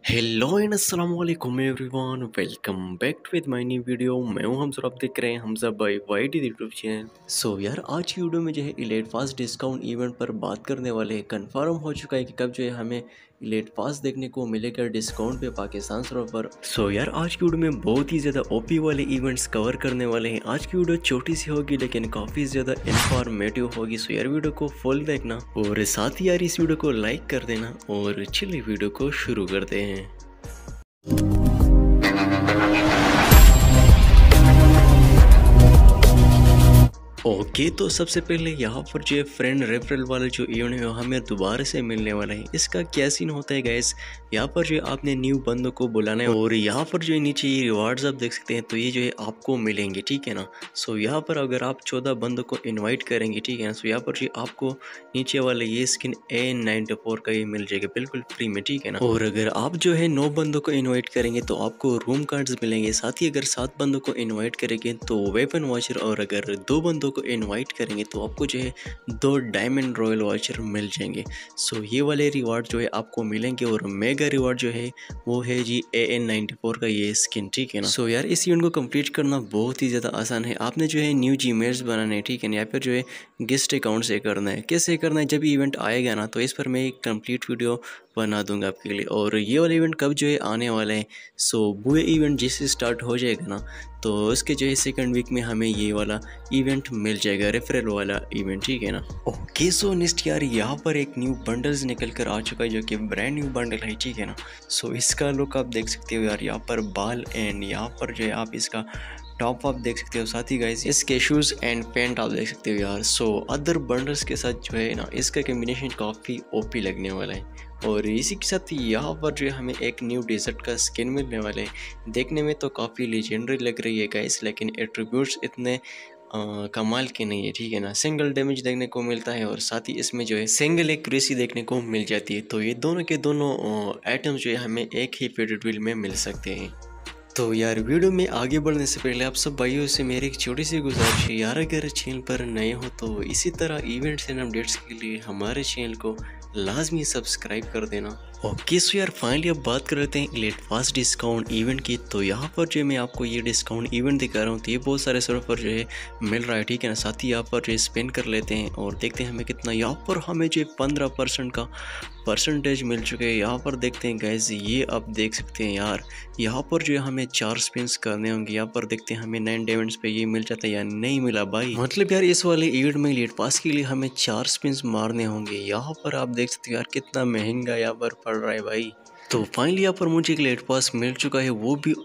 Hello and अस्सलाम वालेकुम everyone, welcome back to with my new video. मैं हूं हमज़ा, आप देख रहे हैं Hamza by YT YouTube channel. So यार, आज की वीडियो में जो है इलेट पास डिस्काउंट इवेंट पर बात करने वाले हैं। कंफर्म हो चुका है कि कब जो है हमें इलेट पास देखने को मिलेगा डिस्काउंट पे पाकिस्तान सर्वर पर। सो यार, आज की वीडियो में बहुत ही ज़्यादा ओपी वाले इवेंट्स कवर करने वाले हैं। आज की वीडियो छोटी सी होगी लेकिन काफ़ी ज़्यादा इन्फॉर्मेटिव होगी। सो यार, वीडियो को फुल देखना और साथ ही यार इस वीडियो को लाइक कर देना और चलिए वीडियो को शुरू करते हैं। ओके, तो सबसे पहले यहाँ पर जो है फ्रेंड रेफरल वाला जो इवेंट है वो हमें दोबारा से मिलने वाला है। इसका क्या सीन होता है गाइस, यहाँ पर जो है आपने न्यू बंदों को बुलाना है और यहाँ पर जो है नीचे ये रिवार्ड्स आप देख सकते हैं, तो ये जो है आपको मिलेंगे, ठीक है ना। सो यहाँ पर अगर आप 14 बंदों को इन्वाइट करेंगे, ठीक है ना, सो यहाँ पर जो आपको नीचे वाले ये स्किन A94 का ये मिल जाएगा बिल्कुल फ्री में, ठीक है ना। और अगर आप जो है 9 बंदों को इन्वाइट करेंगे तो आपको रूम कार्ड्स मिलेंगे। साथ ही अगर 7 बंदों को इन्वाइट करेंगे तो वेपन वॉचर, और अगर 2 बंदों को इनवाइट करेंगे तो आपको जो है 2 डायमंड रॉयल वॉचर मिल जाएंगे। सो ये वाले रिवार्ड जो है आपको मिलेंगे और मेगा रिवार्ड जो है वो है जी AN94 का ये स्किन, ठीक है ना। सो यार, इस इवेंट को कंप्लीट करना बहुत ही ज़्यादा आसान है। आपने जो है न्यू जीमेल्स बनाने हैं, ठीक है ना, या फिर जो है गेस्ट अकाउंट से करना है। कैसे करना है, जब इवेंट आएगा ना तो इस पर मैं एक कंप्लीट वीडियो बना दूंगा आपके लिए। और ये वाला इवेंट कब जो है आने वाला है, सो बुए इवेंट जैसे स्टार्ट हो जाएगा ना तो उसके जो है सेकंड वीक में हमें ये वाला इवेंट मिल जाएगा, रेफरल वाला इवेंट, ठीक है ना। ओके, सो नेक्स्ट यार, यहाँ पर एक न्यू बंडल्स निकल कर आ चुका है जो कि ब्रांड न्यू बंडल है, ठीक है ना। सो इसका लुक आप देख सकते हो यार, यहाँ पर बाल एंड यहाँ पर जो है आप इसका टॉप आप देख सकते हो। साथ ही गाइस इसके शूज़ एंड पैंट आप देख सकते हो यार। सो अदर बंडल्स के साथ जो है ना इसका कम्बिनेशन काफ़ी ओपी लगने वाला है। और इसी के साथ यहाँ पर जो है हमें एक न्यू डेजर्ट का स्किन मिलने वाले हैं। देखने में तो काफ़ी लेजेंडरी लग रही है गाइस, लेकिन एट्रीब्यूट्स इतने कमाल के नहीं है, ठीक है ना। सिंगल डैमेज देखने को मिलता है और साथ ही इसमें जो है सिंगल एक्यूरेसी देखने को मिल जाती है। तो ये दोनों के दोनों आइटम्स जो है हमें एक ही फेडेड व्हील में मिल सकते हैं। तो यार, वीडियो में आगे बढ़ने से पहले आप सब भाइयों से मेरी एक छोटी सी गुजारिश है यार, अगर चैनल पर नए हो तो इसी तरह इवेंट्स एंड अपडेट्स के लिए हमारे चैनल को लाजमी सब्सक्राइब कर देना। ओके, सो यार फाइनली अब बात कर लेते हैं इलेट पास डिस्काउंट इवेंट की। तो यहाँ पर जो मैं आपको ये डिस्काउंट इवेंट दिखा रहा हूँ तो ये बहुत सारे सर्वर पर जो है मिल रहा है, ठीक है ना। साथ ही यहाँ पर जो है स्पेंड कर लेते हैं और देखते हैं हमें कितना। यहाँ पर हमें जो 15% का परसेंटेज मिल चुके हैं। यहाँ पर देखते हैं गैस, ये आप देख सकते हैं यार, यहाँ पर जो है हमें 4 स्पिन्स करने होंगे। यहाँ पर देखते हैं हमें 9 डायमंड्स पे ये मिल जाता है या नहीं मिला भाई। मतलब यार, इस वाले इवेंट में इलीट पास के लिए हमें 4 स्पिन्स मारने होंगे। यहाँ पर आप देख सकते हो यार कितना महंगा यहाँ पर पड़ रहा है भाई। तो फाइनली यहाँ पर मुझे एक लेट पास मिल चुका है, वो भी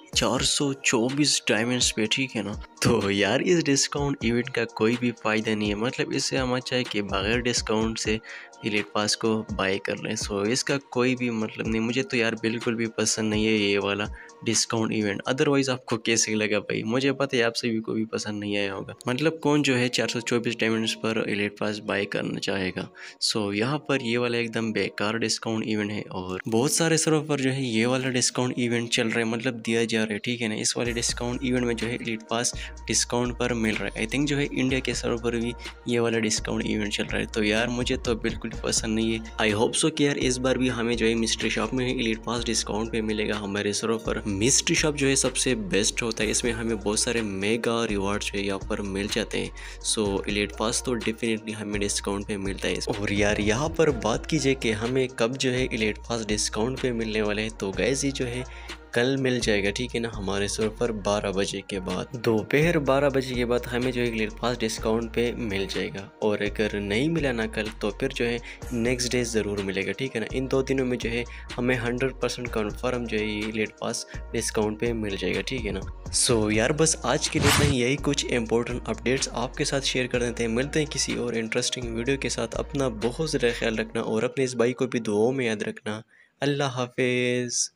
424 डायमंड्स पे, ठीक है ना। तो यार, इस डिस्काउंट इवेंट का कोई भी फ़ायदा नहीं है। मतलब इससे हम अच्छा है कि बगैर डिस्काउंट से इलेट पास को बाय कर लें। सो इसका कोई भी मतलब नहीं। मुझे तो यार बिल्कुल भी पसंद नहीं है ये वाला डिस्काउंट इवेंट। अदरवाइज़ आपको कैसे लगा भाई, मुझे पता है आप सभी को भी पसंद नहीं आया होगा। मतलब कौन जो है 424 डायमंड्स पर इलेट पास बाय करना चाहेगा। सो यहाँ पर ये वाला एकदम बेकार डिस्काउंट इवेंट है और बहुत सारे सर्वर पर जो है ये वाला डिस्काउंट इवेंट चल रहा है, मतलब दिया जा रहा है, ठीक है ना। इस वाले डिस्काउंट इवेंट में जो है इलीट पास डिस्काउंट पर मिल रहा है। आई थिंक जो है इंडिया के सर्वर पर भी ये वाला डिस्काउंट इवेंट चल रहा है। तो यार मुझे तो बिल्कुल पसंद नहीं है। आई होप सो कि यार इस बार भी हमें जो है मिस्ट्री शॉप में इलीट पास डिस्काउंट पे मिलेगा हमारे सर्वर पर। मिस्ट्री शॉप जो है सबसे बेस्ट होता है, इसमें हमें बहुत सारे मेगा रिवार्ड जो है यहाँ पर मिल जाते हैं। सो इलीट पास तो डेफिनेटली हमें डिस्काउंट पे मिलता है। और यार यहाँ पर बात कीजिए कि हमें कब जो है इलीट पास डिस्काउंट पे मिलने वाले हैं, तो गैस ये जो है कल मिल जाएगा, ठीक है ना, हमारे सर्वर पर 12 बजे के बाद, दोपहर 12 बजे के बाद हमें जो है इलीट पास डिस्काउंट पे मिल जाएगा। और अगर नहीं मिला ना कल तो फिर जो है नेक्स्ट डे ज़रूर मिलेगा, ठीक है ना। इन 2 दिनों में जो है हमें 100% कन्फर्म जो है ये इलीट पास डिस्काउंट पे मिल जाएगा, ठीक है ना। सो यार, बस आज के लिए इतना ही। यही कुछ इंपॉर्टेंट अपडेट्स आपके साथ शेयर कर देते हैं। मिलते हैं किसी और इंटरेस्टिंग वीडियो के साथ। अपना बहुत ज़्यादा ख्याल रखना और अपने इस भाई को भी दुआओं में याद रखना। अल्लाह हाफिज़।